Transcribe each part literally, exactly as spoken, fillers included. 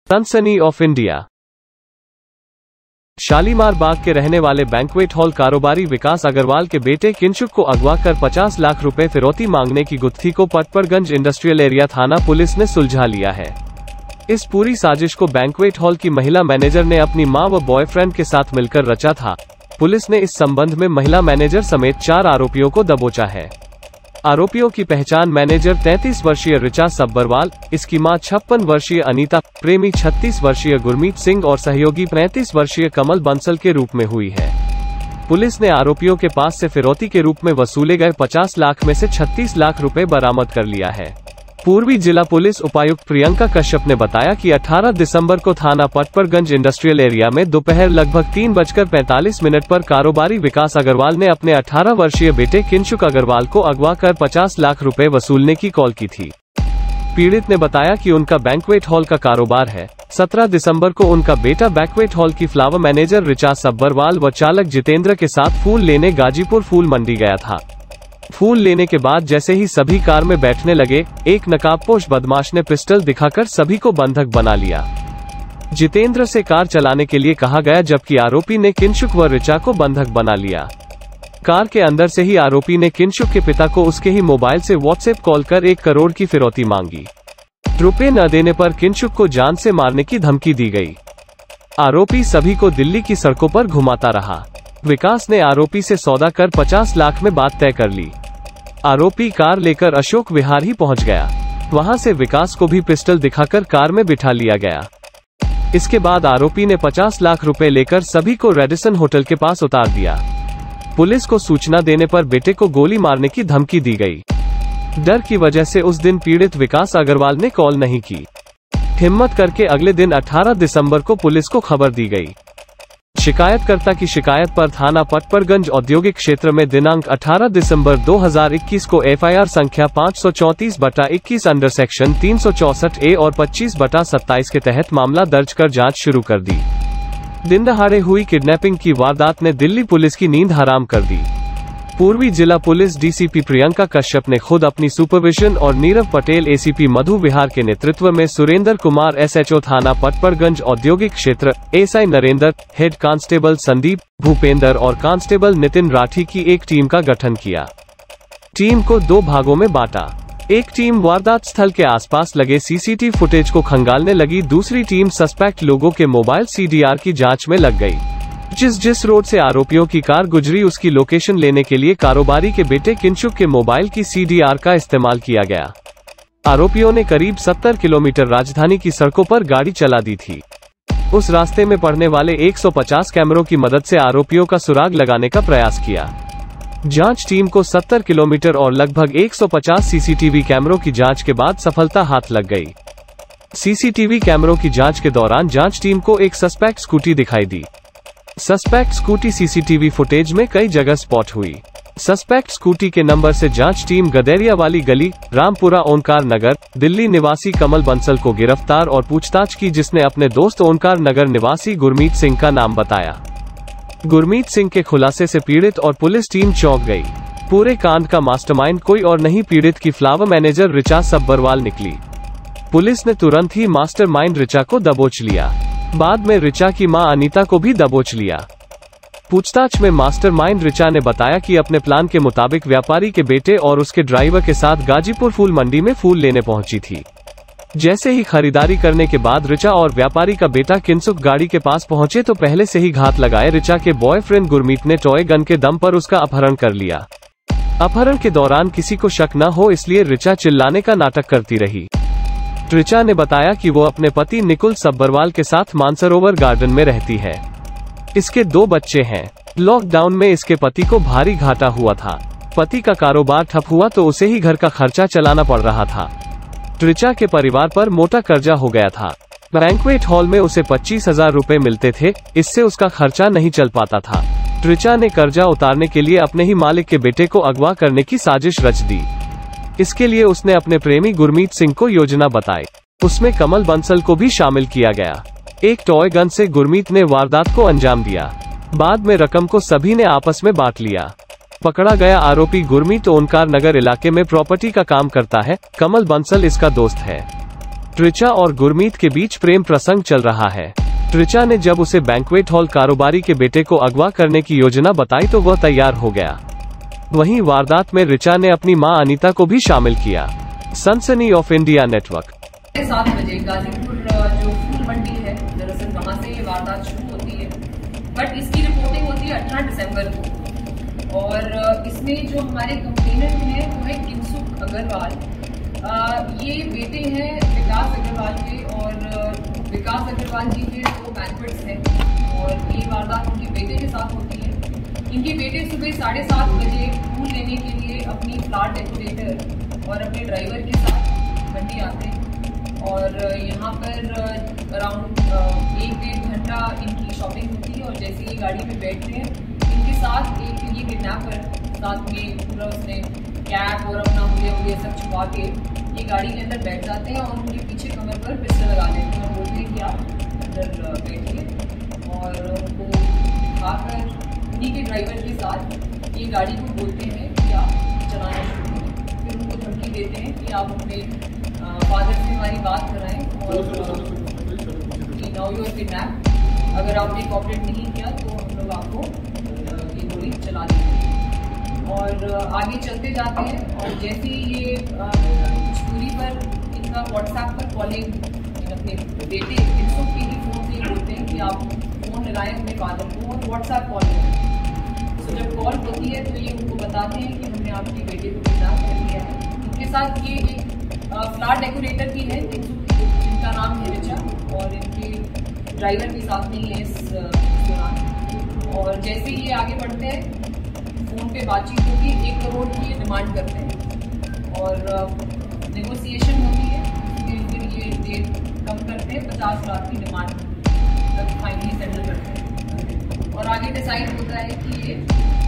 सनसनी of India. Shalimar बाग के रहने वाले बैंक्वेट हॉल कारोबारी विकास अग्रवाल के बेटे किंशुक को अगवा कर पचास लाख रुपए फिरौती मांगने की गुत्थी को पटपरगंज इंडस्ट्रियल एरिया थाना पुलिस ने सुलझा लिया है। इस पूरी साजिश को बैंक्वेट हॉल की महिला मैनेजर ने अपनी मां व बॉयफ्रेंड के साथ मिलकर रचा था। पुलिस ने इस संबंध में महिला मैनेजर समेत चार आरोपियों को दबोचा है। आरोपियों की पहचान मैनेजर तैंतीस वर्षीय ऋचा सब्बरवाल, इसकी मां छप्पन वर्षीय अनीता, प्रेमी छत्तीस वर्षीय गुरमीत सिंह और सहयोगी पैंतीस वर्षीय कमल बंसल के रूप में हुई है। पुलिस ने आरोपियों के पास से फिरौती के रूप में वसूले गए पचास लाख में से छत्तीस लाख रुपए बरामद कर लिया है। पूर्वी जिला पुलिस उपायुक्त प्रियंका कश्यप ने बताया कि अठारह दिसंबर को थाना पटपरगंज इंडस्ट्रियल एरिया में दोपहर लगभग तीन बजकर पैंतालीस मिनट पर कारोबारी विकास अग्रवाल ने अपने अठारह वर्षीय बेटे किंशुक अग्रवाल को अगवा कर पचास लाख रुपए वसूलने की कॉल की थी। पीड़ित ने बताया कि उनका बैंक्वेट हॉल का कारोबार है। सत्रह दिसंबर को उनका बेटा बैंक्वेट हॉल की फ्लावर मैनेजर ऋचा सब्बरवाल व चालक जितेंद्र के साथ फूल लेने गाजीपुर फूल मंडी गया था। फूल लेने के बाद जैसे ही सभी कार में बैठने लगे, एक नकाबपोश बदमाश ने पिस्टल दिखाकर सभी को बंधक बना लिया। जितेंद्र से कार चलाने के लिए कहा गया, जबकि आरोपी ने किंशुक व ऋचा को बंधक बना लिया। कार के अंदर से ही आरोपी ने किंशुक के पिता को उसके ही मोबाइल से व्हाट्सएप कॉल कर एक करोड़ की फिरौती मांगी। रुपए न देने पर किंशुक को जान से मारने की धमकी दी गई। आरोपी सभी को दिल्ली की सड़कों पर घुमाता रहा। विकास ने आरोपी से सौदा कर पचास लाख में बात तय कर ली। आरोपी कार लेकर अशोक विहार ही पहुंच गया। वहां से विकास को भी पिस्टल दिखाकर कार में बिठा लिया गया। इसके बाद आरोपी ने पचास लाख रुपए लेकर सभी को रेडिसन होटल के पास उतार दिया। पुलिस को सूचना देने पर बेटे को गोली मारने की धमकी दी गई। डर की वजह से उस दिन पीड़ित विकास अग्रवाल ने कॉल नहीं की। हिम्मत करके अगले दिन अठारह दिसंबर को पुलिस को खबर दी गई। शिकायतकर्ता की शिकायत पर थाना पटपरगंज औद्योगिक क्षेत्र में दिनांक अठारह दिसंबर दो हज़ार इक्कीस को एफआईआर संख्या पाँच सौ चौंतीस बटा इक्कीस अंडर सेक्शन तीन सौ चौसठ ए और पच्चीस बटा सत्ताईस के तहत मामला दर्ज कर जांच शुरू कर दी। दिन दहाड़े हुई किडनैपिंग की वारदात ने दिल्ली पुलिस की नींद हराम कर दी। पूर्वी जिला पुलिस डीसीपी प्रियंका कश्यप ने खुद अपनी सुपरविजन और नीरव पटेल एसीपी मधु विहार के नेतृत्व में सुरेंद्र कुमार एसएचओ थाना पटपरगंज औद्योगिक क्षेत्र, SI Narendra, head constable Sandeep, Bhupendra और कांस्टेबल नितिन राठी की एक टीम का गठन किया। टीम को दो भागों में बांटा। एक टीम वारदात स्थल के आसपास लगे सीसीटीवी फुटेज को खंगालने लगी, दूसरी टीम सस्पेक्ट लोगों के मोबाइल सीडीआर की जांच में लग गई। जिस जिस रोड से आरोपियों की कार गुजरी उसकी लोकेशन लेने के लिए कारोबारी के बेटे किंशुक के मोबाइल की सीडीआर का इस्तेमाल किया गया। आरोपियों ने करीब सत्तर किलोमीटर राजधानी की सड़कों पर गाड़ी चला दी थी। उस रास्ते में पड़ने वाले एक सौ पचास कैमरों की मदद से आरोपियों का सुराग लगाने का प्रयास किया। जांच टीम को सत्तर किलोमीटर और लगभग एक सौ पचास सीसीटीवी कैमरों की जांच के बाद सफलता हाथ लग गई। सीसीटीवी कैमरों की जांच के दौरान जांच टीम को एक सस्पेक्ट स्कूटी दिखाई दी। सस्पेक्ट स्कूटी सीसीटीवी फुटेज में कई जगह स्पॉट हुई। सस्पेक्ट स्कूटी के नंबर से जांच टीम गदेरिया वाली गली, रामपुरा ओंकार नगर, दिल्ली निवासी कमल बंसल को गिरफ्तार और पूछताछ की, जिसने अपने दोस्त ओंकार नगर निवासी गुरमीत सिंह का नाम बताया। गुरमीत सिंह के खुलासे से पीड़ित और पुलिस टीम चौंक गई। पूरे कांड का मास्टरमाइंड कोई और नहीं, पीड़ित की फ्लावर मैनेजर ऋचा सब्बरवाल निकली। पुलिस ने तुरंत ही मास्टरमाइंड ऋचा को दबोच लिया। बाद में ऋचा की मां अनीता को भी दबोच लिया। पूछताछ में मास्टरमाइंड ऋचा ने बताया कि अपने प्लान के मुताबिक व्यापारी के बेटे और उसके ड्राइवर के साथ गाजीपुर फूल मंडी में फूल लेने पहुंची थी। जैसे ही खरीदारी करने के बाद ऋचा और व्यापारी का बेटा किंशुक गाड़ी के पास पहुंचे तो पहले से ही घात लगाए ऋचा के बॉयफ्रेंड गुरमीत ने टॉय गन के दम पर उसका अपहरण कर लिया। अपहरण के दौरान किसी को शक न हो इसलिए ऋचा चिल्लाने का नाटक करती रही। ऋचा ने बताया कि वो अपने पति निकुल सब्बरवाल के साथ मानसरोवर गार्डन में रहती है। इसके दो बच्चे हैं। लॉकडाउन में इसके पति को भारी घाटा हुआ था। पति का कारोबार ठप हुआ तो उसे ही घर का खर्चा चलाना पड़ रहा था। ऋचा के परिवार पर मोटा कर्जा हो गया था। बैंक्वेट हॉल में उसे पच्चीस हजार रूपए मिलते थे, इससे उसका खर्चा नहीं चल पाता था। ऋचा ने कर्जा उतारने के लिए अपने ही मालिक के बेटे को अगवा करने की साजिश रच दी। इसके लिए उसने अपने प्रेमी गुरमीत सिंह को योजना बताई। उसमें कमल बंसल को भी शामिल किया गया। एक टॉय गन से गुरमीत ने वारदात को अंजाम दिया। बाद में रकम को सभी ने आपस में बांट लिया। पकड़ा गया आरोपी गुरमीत ओंकार नगर इलाके में प्रॉपर्टी का काम करता है। कमल बंसल इसका दोस्त है। ट्रिचा और गुरमीत के बीच प्रेम प्रसंग चल रहा है। ट्रिचा ने जब उसे बैंक्वेट हॉल कारोबारी के बेटे को अगवा करने की योजना बताई तो वह तैयार हो गया। वहीं वारदात में रिचा ने अपनी मां अनीता को भी शामिल किया। सनसनी ऑफ इंडिया नेटवर्क। सात बजे गाजीपुर जो फूल मंडी है, दरअसल वहां से ये वारदात शुरू होती है, बट इसकी रिपोर्टिंग होती है अठारह दिसंबर को। और इसमें जो हमारे कंप्लेनेंट हैं वो है किंसुक अग्रवाल। ये बेटे हैं विकास अग्रवाल के, और विकास अग्रवाल जी के दो बैंक्वेट्स हैं और ये वारदात उनके बेटे के साथ होती है। इनके बेटे सुबह साढ़े सात बजे फूल लेने के लिए अपनी फ्लावर डेकोरेटर और अपने ड्राइवर के साथ मंडी आते हैं और यहाँ पर अराउंड एक डेढ़ घंटा इनकी शॉपिंग होती है। और जैसे ये गाड़ी में बैठते हैं, इनके साथ एक ये किडनैपर साथ में पूरा उसने कैप और अपना मुझे मुझे सब छुपा के ये गाड़ी के अंदर बैठ जाते हैं और उनके पीछे कमर पर पिस्टल लगा देते हैं और बोलते हैं कि आप अंदर बैठिए। और उनको उठाकर उन्हीं के ड्राइवर के साथ ये गाड़ी को बोलते हैं कि आप चलाना शुरू करें। फिर उनको धमकी देते हैं कि आप अपने फादर से हमारी बात कराएं और नाउ यू आर किडनैप, अगर आपने कॉपरेट नहीं किया तो हम लोग आपको ये गोली चला देंगे। और आगे चलते जाते हैं और जैसे ही ये कुछ दूरी पर इनका व्हाट्सएप पर कॉलिंग अपने बेटे किंसुक के ही फ़ोन से बोलते हैं कि आप फ़ोन लगाएं अपने फादर को और व्हाट्सएप कॉल करें। तो जब कॉल होती है तो ये उनको बताते हैं कि हमने आपके बेटे को किडनैप कर लिया है। इनके साथ ये एक फ्लावर डेकोरेटर भी है जिनका नाम है रिचा, और इनके ड्राइवर भी साथ में ही है इस दौरान। और जैसे ही ये आगे बढ़ते हैं, फ़ोन पे बातचीत होती है, एक करोड़ की ये डिमांड करते हैं और नेगोशिएशन होती है। फिर फिर ये डेट कम करते हैं, पचास लाख की डिमांड तक फाइनली सेटल करते हैं। और आगे डिसाइड होता है कि ये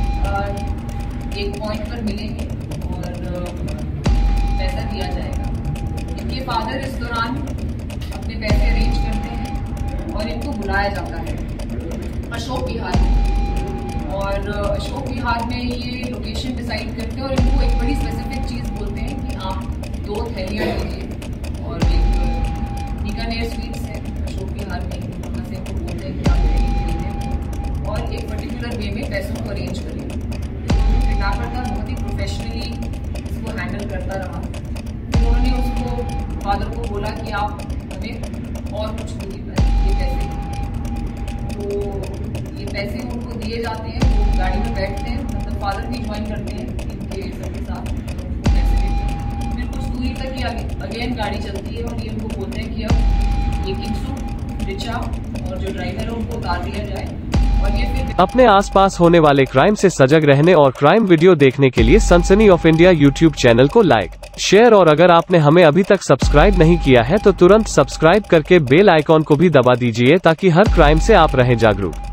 एक पॉइंट पर मिलेंगे और पैसा दिया जाएगा। इनके फादर इस दौरान अपने पैसे अरेंज करते हैं और इनको बुलाया जाता है अशोक विहार में। और अशोक विहार में ये लोकेशन डिसाइड करते हैं और इनको एक बड़ी स्पेसिफिक चीज़ बोलते हैं कि आप दो थैलियाँ लीजिए। और एक बीकानेर स्वीट्स है अशोक विहार में, वहाँ से इनको बोलते हैं कि आप थैली खरीदें और एक पर्टिकुलर वे में पैसों को अरेंज करें। किडनैपर था बहुत ही प्रोफेशनली इसको हैंडल करता रहा। उन्होंने उसको फादर को बोला कि आप हमें और कुछ दूरी पर ये पैसे, तो ये पैसे उनको दिए जाते हैं। वो गाड़ी में बैठते हैं, मतलब फादर भी ज्वाइन करते हैं इनके सबके साथ, पैसे देते हैं। फिर कुछ दूरी तक ये अगेन गाड़ी चलती है और ये उनको बोलते हैं कि अब ये किंसुक, रिचा और जो ड्राइवर है उनको उतार दिया जाए। और ये फिर अपने आसपास होने वाले क्राइम से सजग रहने और क्राइम वीडियो देखने के लिए Sansani of India YouTube channel को लाइक, शेयर और अगर आपने हमें अभी तक सब्सक्राइब नहीं किया है तो तुरंत सब्सक्राइब करके बेल आइकॉन को भी दबा दीजिए ताकि हर क्राइम से आप रहें जागरूक।